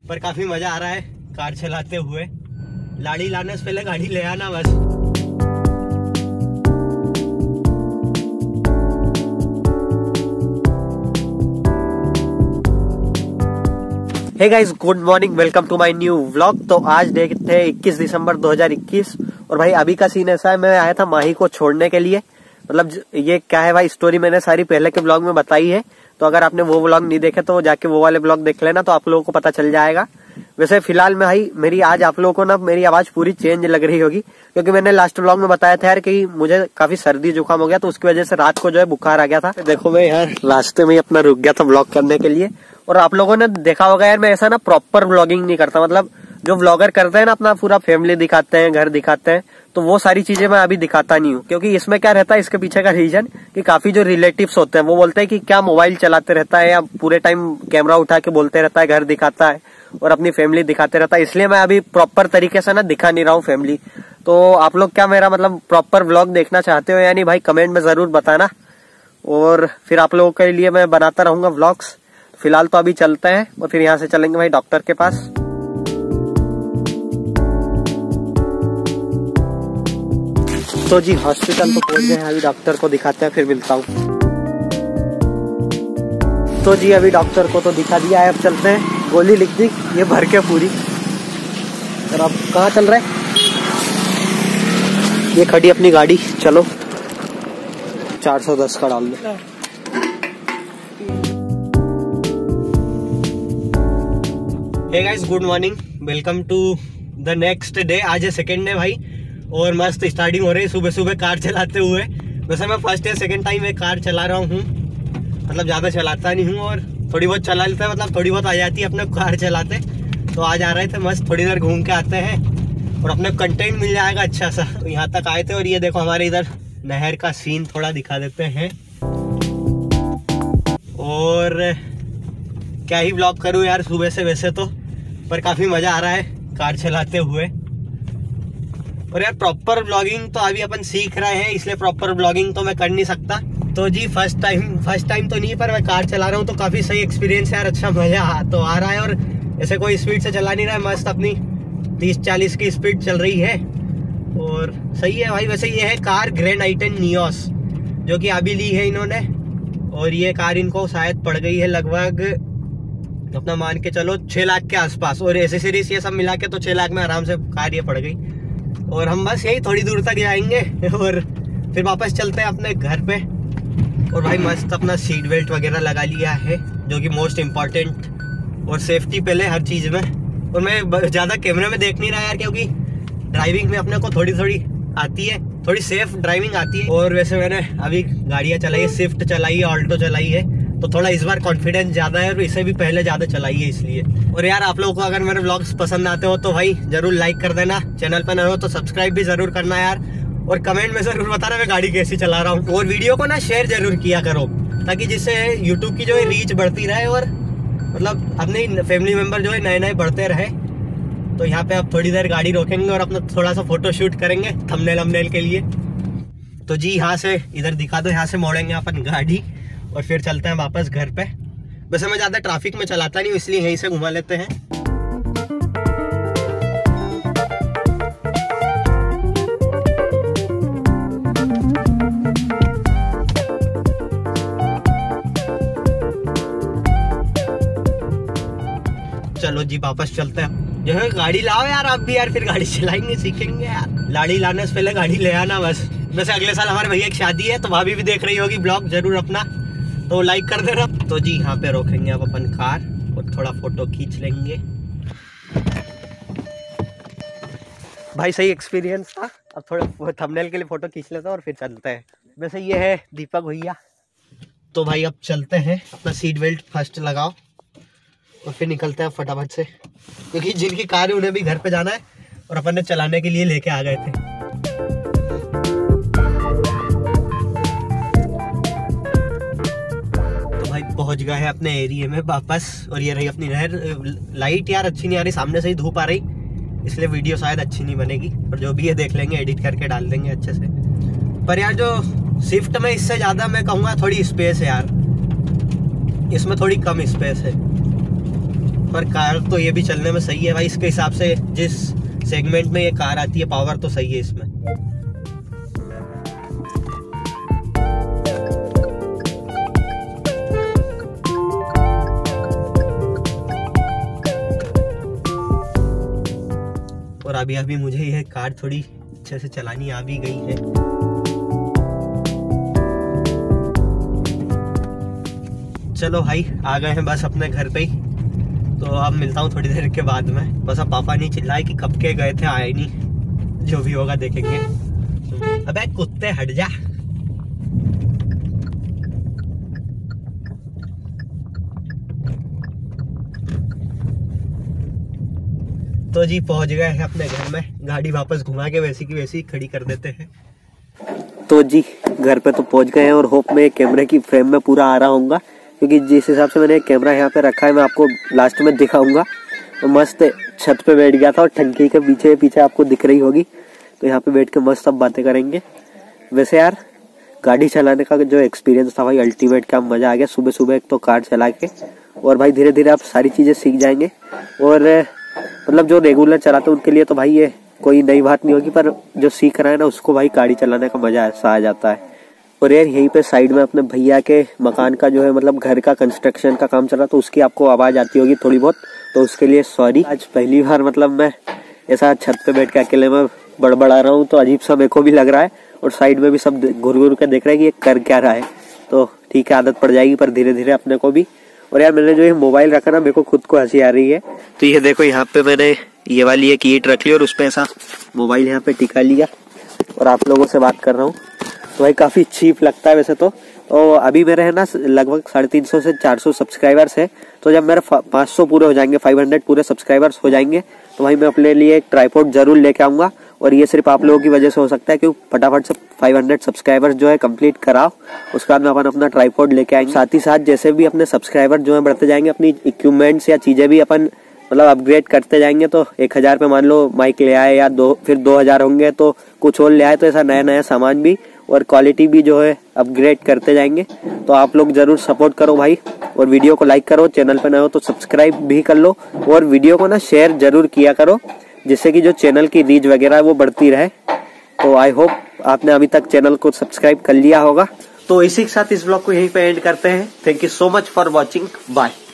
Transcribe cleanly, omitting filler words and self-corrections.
पर काफी मजा आ रहा है कार चलाते हुए। लाड़ी लाने से पहले गाड़ी ले आना बस। Hey guys, good morning, welcome to my new vlog. तो आज डेट है 21 दिसंबर 2021 और भाई अभी का सीन ऐसा है, मैं आया था माही को छोड़ने के लिए। मतलब ये क्या है भाई, स्टोरी मैंने सारी पहले के ब्लॉग में बताई है, तो अगर आपने वो व्लॉग नहीं देखे तो जाके वो वाले ब्लॉग देख लेना, तो आप लोगों को पता चल जाएगा। वैसे फिलहाल में भाई मेरी आज आप लोगों को ना मेरी आवाज पूरी चेंज लग रही होगी, क्योंकि मैंने लास्ट ब्लॉग में बताया था यार कि मुझे काफी सर्दी जुकाम हो गया, तो उसकी वजह से रात को जो है बुखार आ गया था। देखो मैं यार रास्ते में ही अपना रुक गया था ब्लॉग करने के लिए। और आप लोगों ने देखा होगा यार, मैं ऐसा ना प्रॉपर ब्लॉगिंग नहीं करता। मतलब जो ब्लॉगर करते हैं ना, अपना पूरा फैमिली दिखाते हैं, घर दिखाते हैं, तो वो सारी चीजें मैं अभी दिखाता नहीं हूँ। क्योंकि इसमें क्या रहता है, इसके पीछे का रीजन कि काफी जो रिलेटिव्स होते हैं वो बोलते हैं कि क्या मोबाइल चलाते रहता है या पूरे टाइम कैमरा उठा के बोलते रहता है, घर दिखाता है और अपनी फैमिली दिखाते रहता है। इसलिए मैं अभी प्रॉपर तरीके से ना दिखा नहीं रहा हूँ फैमिली। तो आप लोग क्या मेरा मतलब प्रॉपर ब्लॉग देखना चाहते हो या नहीं भाई, कमेंट में जरूर बताना, और फिर आप लोगों के लिए मैं बनाता रहूंगा व्लॉग्स। फिलहाल तो अभी चलते हैं और फिर यहाँ से चलेंगे भाई डॉक्टर के पास। तो जी हॉस्पिटल तो पहुंच गए, अभी डॉक्टर को दिखाते हैं, फिर मिलता हूँ। तो जी अभी डॉक्टर को तो दिखा दिया है, अब चलते हैं। गोली लिख दी ये भर के पूरी। और अब कहाँ चल रहा है, ये खड़ी अपनी गाड़ी, चलो 410 का डाल दो। Hey guys, good morning, welcome to the next day. आज है सेकेंड डे भाई, और मस्त स्टार्टिंग हो रही है सुबह सुबह कार चलाते हुए। वैसे मैं फर्स्ट या सेकेंड टाइम में कार चला रहा हूँ, मतलब ज़्यादा चलाता नहीं हूँ और थोड़ी बहुत चला लेता है, मतलब थोड़ी बहुत आ जाती है अपने कार चलाते। तो आज आ रहे थे, मस्त थोड़ी देर घूम के आते हैं और अपने कंटेंट मिल जाएगा अच्छा सा। तो यहाँ तक आए थे और ये देखो हमारे इधर नहर का सीन थोड़ा दिखा देते हैं। और क्या ही ब्लॉग करूँ यार सुबह से वैसे तो, पर काफ़ी मज़ा आ रहा है कार चलाते हुए। और यार प्रॉपर ब्लॉगिंग तो अभी अपन सीख रहे हैं, इसलिए प्रॉपर ब्लॉगिंग तो मैं कर नहीं सकता। तो जी फर्स्ट टाइम तो नहीं, पर मैं कार चला रहा हूँ तो काफ़ी सही एक्सपीरियंस है यार, अच्छा मज़ा तो आ रहा है। और ऐसे कोई स्पीड से चला नहीं रहा है, मस्त अपनी 30-40 की स्पीड चल रही है और सही है भाई। वैसे ये है कार ग्रैंड i10 नियोस, जो कि अभी ली है इन्होंने, और ये कार इनको शायद पड़ गई है लगभग अपना मान के चलो 6 लाख के आसपास, और एसेसरीज ये सब मिला के तो 6 लाख में आराम से कार ये पड़ गई। और हम बस यही थोड़ी दूर तक जाएंगे और फिर वापस चलते हैं अपने घर पे। और भाई मस्त अपना सीट बेल्ट वगैरह लगा लिया है, जो कि मोस्ट इम्पॉर्टेंट, और सेफ्टी पहले हर चीज़ में। और मैं ज़्यादा कैमरे में देख नहीं रहा यार, क्योंकि ड्राइविंग में अपने को थोड़ी थोड़ी आती है, थोड़ी सेफ ड्राइविंग आती है। और वैसे मैंने अभी गाड़ियाँ चलाई है, स्विफ्ट चलाई है, ऑल्टो चलाई है, तो थोड़ा इस बार कॉन्फिडेंस ज़्यादा है और इसे भी पहले ज़्यादा चलाई है इसलिए। और यार आप लोगों को अगर मेरे व्लॉग्स पसंद आते हो तो भाई जरूर लाइक कर देना, चैनल पर नए हो तो सब्सक्राइब भी जरूर करना यार, और कमेंट में जरूर बताना मैं गाड़ी कैसी चला रहा हूँ। और वीडियो को ना शेयर जरूर किया करो, ताकि जिससे यूट्यूब की जो है रीच बढ़ती रहे और मतलब अपने फैमिली मेम्बर जो है नए नए बढ़ते रहे। तो यहाँ पे आप थोड़ी देर गाड़ी रोकेंगे और अपना थोड़ा सा फोटो शूट करेंगे थंबनेल के लिए। तो जी यहाँ से इधर दिखा दो, यहाँ से मोड़ेंगे अपन गाड़ी और फिर चलते हैं वापस घर पे। वैसे मैं ज़्यादा ट्रैफिक में चलाता नहीं हूँ, इसलिए यहीं से घुमा लेते हैं। चलो जी वापस चलते हैं। जो है गाड़ी लाओ यार आप भी यार, फिर गाड़ी चलाएंगे सीखेंगे यार। लाड़ी लाने से पहले गाड़ी ले आना बस। वैसे अगले साल हमारे भैया की शादी है, तो भाभी भी देख रही होगी ब्लॉग, जरूर अपना तो लाइक कर देना। तो जी यहाँ पे रोकेंगे अब अपन कार और थोड़ा फोटो खींच लेंगे। भाई सही एक्सपीरियंस था, अब थोड़ा थंबनेल के लिए फोटो खींच लेते हैं और फिर चलते हैं। वैसे ये है दीपक भैया। तो भाई अब चलते हैं, अपना सीट बेल्ट फर्स्ट लगाओ और फिर निकलते हैं फटाफट से, क्योंकि जिनकी कार है उन्हें भी घर पे जाना है और अपन ने चलाने के लिए लेके आ गए थे। पहुंच गए हैं अपने एरिया में वापस, और ये रही अपनी नहर। लाइट यार अच्छी नहीं आ रही, सामने से ही धूप आ रही, इसलिए वीडियो शायद अच्छी नहीं बनेगी, और जो भी है देख लेंगे, एडिट करके डाल देंगे अच्छे से। पर यार जो स्विफ्ट में इससे ज़्यादा मैं कहूँगा थोड़ी स्पेस है यार, इसमें थोड़ी कम स्पेस है। पर कार तो ये भी चलने में सही है भाई, इसके हिसाब से जिस सेगमेंट में ये कार आती है पावर तो सही है इसमें। और अभी मुझे यह कार थोड़ी अच्छे से चलानी आ भी गई है। चलो भाई आ गए हैं बस अपने घर पे ही, तो अब मिलता हूँ थोड़ी देर के बाद में। बस अब पापा नहीं चिल्लाए कि कब के गए थे आए नहीं, जो भी होगा देखेंगे। अबे कुत्ते हट जा। तो जी पहुंच गए हैं अपने घर में, गाड़ी वापस घुमा के वैसी की वैसी खड़ी कर देते हैं। तो जी घर पे तो पहुंच गए हैं और होप में कैमरे की फ्रेम में पूरा आ रहा हूँगा, क्योंकि जिस हिसाब से मैंने कैमरा यहाँ पे रखा है मैं आपको लास्ट में दिखाऊंगा। तो मस्त छत पे बैठ गया था और टंकी के पीछे आपको दिख रही होगी, तो यहाँ पे बैठ के मस्त सब बातें करेंगे। वैसे यार गाड़ी चलाने का जो एक्सपीरियंस था भाई अल्टीमेट, क्या मजा आ गया। सुबह सुबह एक तो कार चला के, और भाई धीरे धीरे आप सारी चीजें सीख जाएंगे। और मतलब जो रेगुलर चलाते हैं उनके लिए तो भाई ये कोई नई बात नहीं होगी, पर जो सीख रहा है ना उसको भाई गाड़ी चलाने का मजा ऐसा आ जाता है। और यार यहीं पे साइड में अपने भैया के मकान का जो है मतलब घर का कंस्ट्रक्शन का काम चल रहा, तो उसकी आपको आवाज आती होगी थोड़ी बहुत, तो उसके लिए सॉरी। आज पहली बार मतलब मैं ऐसा छत पे बैठ के अकेले में बड़बड़ा रहा हूँ, तो अजीब सा मेरे को भी लग रहा है। और साइड में भी सब घुर घुर के देख रहे हैं कि ये कर क्या रहा है। तो ठीक है आदत पड़ जाएगी, पर धीरे धीरे अपने को भी। और यार मैंने जो ये मोबाइल रखा ना, मेरे को खुद को हंसी आ रही है। तो ये देखो यहाँ पे मैंने ये वाली एक ईंट रख ली और उसपे ऐसा मोबाइल यहाँ पे टिका लिया और आप लोगों से बात कर रहा हूँ। तो भाई काफी चीप लगता है वैसे तो अभी मेरे है ना लगभग 350 से 400 सब्सक्राइबर्स है। तो जब मेरे 500 पूरे हो जाएंगे, 500 पूरे सब्सक्राइबर्स हो जाएंगे, तो भाई मैं अपने लिए एक ट्राइपॉड जरूर लेके आऊंगा। और ये सिर्फ आप लोगों की वजह से हो सकता है, क्योंकि फटाफट से 500 सब्सक्राइबर्स जो है कंप्लीट कराओ, उसके बाद में अपन अपना ट्राइपॉड लेके आएंगे। साथ ही साथ जैसे भी अपने सब्सक्राइबर जो है बढ़ते जाएंगे, अपनी इक्विपमेंट्स या चीजें भी अपन मतलब अपग्रेड करते जाएंगे। तो 1000 पे मान लो माइक ले आए, या फिर 2000 होंगे तो कुछ और ले आए, तो ऐसा नया नया सामान भी और क्वालिटी भी जो है अपग्रेड करते जाएंगे। तो आप लोग जरूर सपोर्ट करो भाई, और वीडियो को लाइक करो, चैनल पे नए हो तो सब्सक्राइब भी कर लो, और वीडियो को ना शेयर जरूर किया करो, जिससे कि जो चैनल की रीच वगैरह है वो बढ़ती रहे। तो आई होप आपने अभी तक चैनल को सब्सक्राइब कर लिया होगा। तो इसी के साथ इस ब्लॉग को यहीं पे एंड करते हैं। Thank you so much for watching, bye.